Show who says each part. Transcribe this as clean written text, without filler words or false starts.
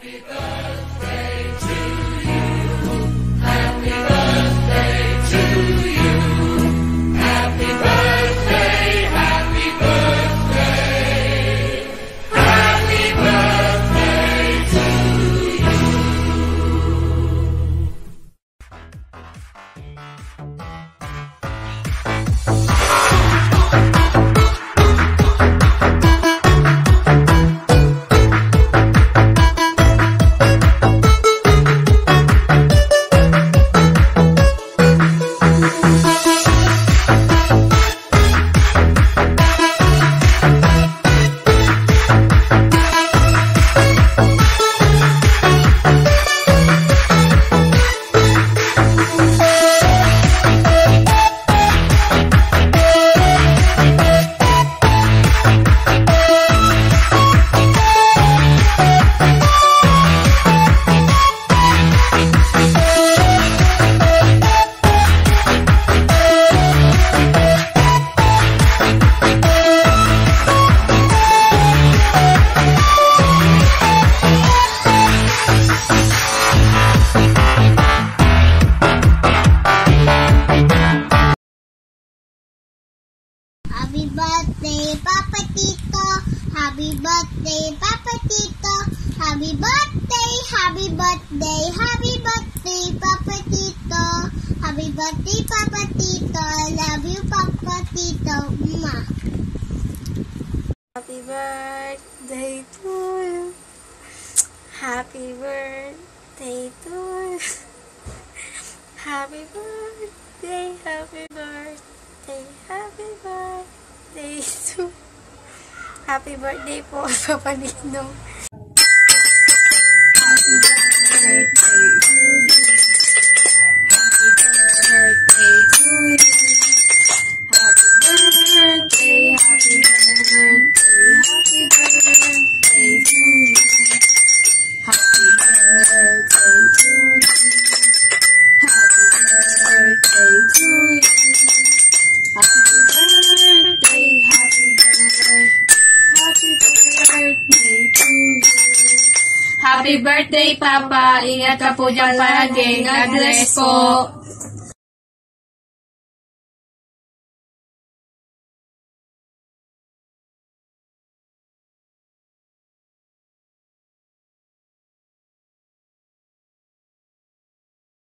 Speaker 1: Happy birthday, Papa Tito. Happy birthday, Papa Tito. Happy birthday, happy birthday, happy birthday, Papa Tito. Happy birthday, Papa Tito. I love you, Papa Tito. Mwah.
Speaker 2: Happy birthday to you. Happy birthday to you. Happy birthday, happy birthday, happy birthday to Happy birthday po, Papa Ninong. Happy birthday to you. Happy birthday to you. Happy birthday, happy birthday, happy birthday to you. Happy birthday to you. Happy birthday to you. Happy birthday, happy birthday, happy birthday to you.
Speaker 3: Happy birthday, Papa. Ingat ka po dyan palagi. God bless po.